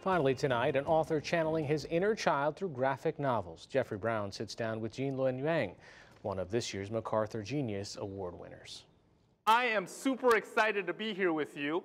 Finally tonight, an author channeling his inner child through graphic novels. Jeffrey Brown sits down with Gene Luen Yang, one of this year's MacArthur Genius Award winners. I am super excited to be here with you.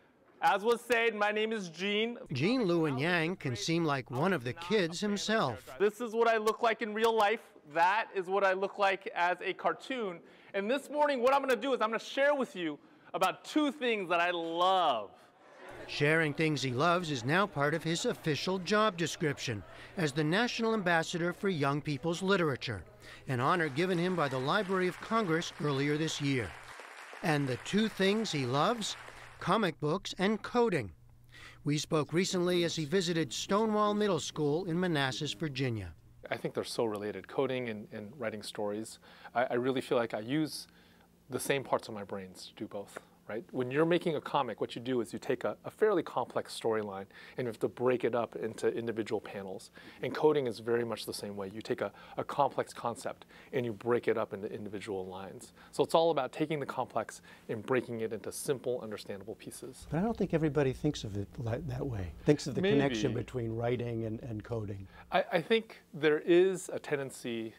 As was said, my name is Gene. Gene Luen Yang can seem like one of the kids himself. This is what I look like in real life. That is what I look like as a cartoon. And this morning, what I'm going to do is I'm going to share with you about two things that I love. Sharing things he loves is now part of his official job description as the National Ambassador for Young People's Literature, an honor given him by the Library of Congress earlier this year. And the two things he loves? Comic books and coding. We spoke recently as he visited Stonewall Middle School in Manassas, Virginia. I think they're so related, coding and writing stories. I really feel like I use the same parts of my brains to do both. Right? When you're making a comic, what you do is you take a fairly complex storyline and you have to break it up into individual panels. And coding is very much the same way. You take a complex concept and you break it up into individual lines. So it's all about taking the complex and breaking it into simple, understandable pieces. But I don't think everybody thinks of it that way, thinks of the connection between writing and coding. I think there is a tendency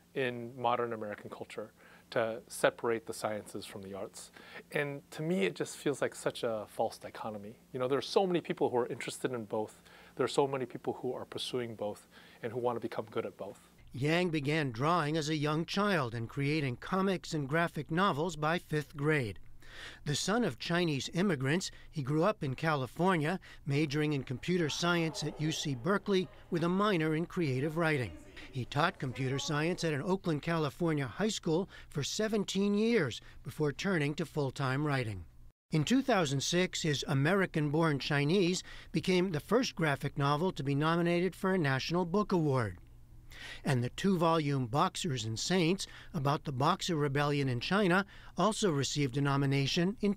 in modern American culture to separate the sciences from the arts. And to me, it just feels like such a false dichotomy. You know, there are so many people who are interested in both. There are so many people who are pursuing both and who want to become good at both. Yang began drawing as a young child and creating comics and graphic novels by 5th grade. The son of Chinese immigrants, he grew up in California, majoring in computer science at UC Berkeley with a minor in creative writing. He taught computer science at an Oakland, California high school for 17 years before turning to full-time writing. In 2006, his American-born Chinese became the first graphic novel to be nominated for a National Book Award. And the 2-volume Boxers and Saints, about the Boxer Rebellion in China, also received a nomination in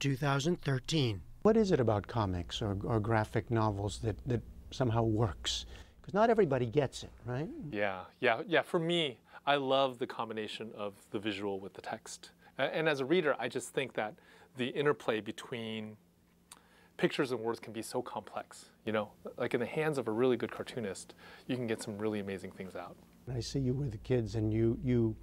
2013. What is it about comics or graphic novels that somehow works? Because not everybody gets it, right? Yeah. For me, I love the combination of the visual with the text. And as a reader, I just think that the interplay between pictures and words can be so complex. You know, like in the hands of a really good cartoonist, you can get some really amazing things out. I see you with the kids, and you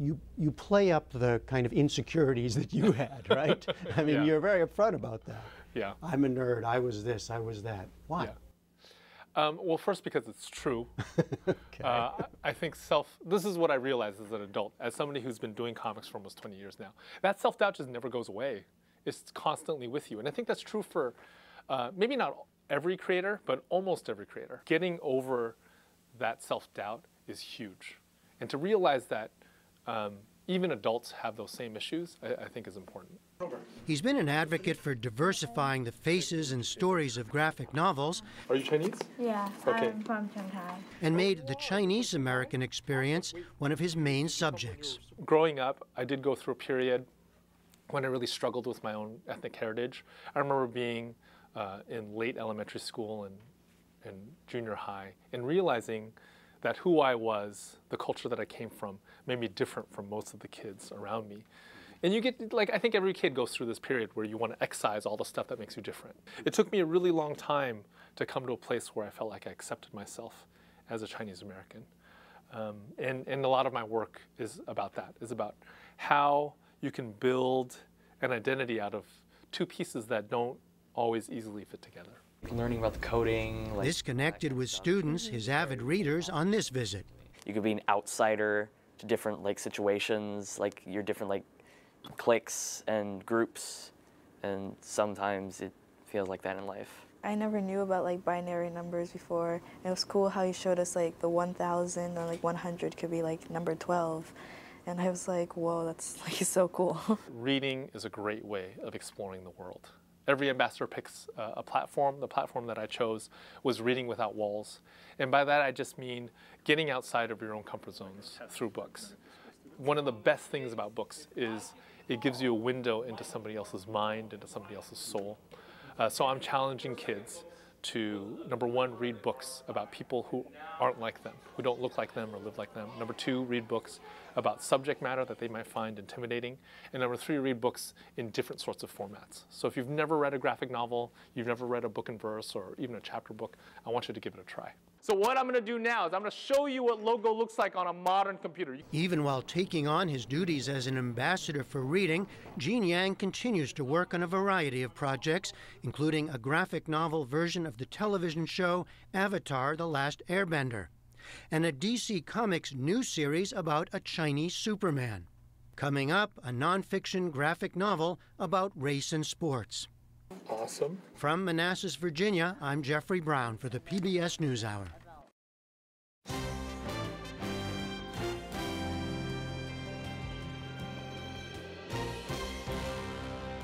play up the kind of insecurities that you had, right? I mean, you're very upfront about that. Yeah. I'm a nerd. I was this. I was that. Why? Yeah. Well, first, because it's true. Okay. I think this is what I realized as an adult, as somebody who's been doing comics for almost 20 years now. That self-doubt just never goes away. It's constantly with you. And I think that's true for maybe not every creator, but almost every creator. Getting over that self-doubt is huge. And to realize that even adults have those same issues, I think is important. He's been an advocate for diversifying the faces and stories of graphic novels. Are you Chinese? Yeah, okay. I'm from Shanghai. And made the Chinese-American experience one of his main subjects. Growing up, I did go through a period when I really struggled with my own ethnic heritage. I remember being in late elementary school and junior high and realizing that who I was, the culture that I came from, made me different from most of the kids around me. And you get, like, I think every kid goes through this period where you want to excise all the stuff that makes you different. It took me a really long time to come to a place where I felt like I accepted myself as a Chinese American. And a lot of my work is about that, is about how you can build an identity out of two pieces that don't always easily fit together. Learning about the coding. This connected with students, his avid readers, on this visit. You could be an outsider to different situations, your different cliques and groups, and sometimes it feels like that in life. I never knew about binary numbers before. It was cool how you showed us the 1,000 or 100 could be number 12. And I was like, whoa, that's so cool. Reading is a great way of exploring the world. Every ambassador picks a platform. The platform that I chose was Reading Without Walls. And by that, I just mean getting outside of your own comfort zones through books. One of the best things about books is it gives you a window into somebody else's mind, into somebody else's soul. So I'm challenging kids to, number one, read books about people who aren't like them, who don't look like them or live like them. Number two, read books about subject matter that they might find intimidating. And number three, read books in different sorts of formats. So if you've never read a graphic novel, you've never read a book in verse or even a chapter book, I want you to give it a try. So what I'm going to do now is I'm going to show you what logo looks like on a modern computer. Even while taking on his duties as an ambassador for reading, Gene Yang continues to work on a variety of projects, including a graphic novel version of the television show Avatar: The Last Airbender, and a DC Comics new series about a Chinese Superman. Coming up, a nonfiction graphic novel about race and sports. Awesome. From Manassas, Virginia, I'm Jeffrey Brown for the PBS NewsHour.